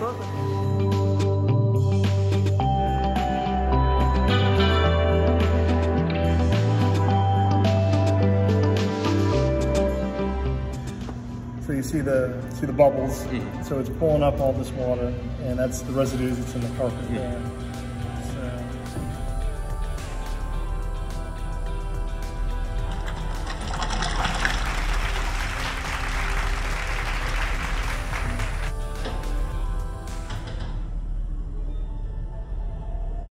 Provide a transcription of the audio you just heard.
Perfect. So you see the bubbles. So it's pulling up all this water, and that's the residue that's in the carpet there.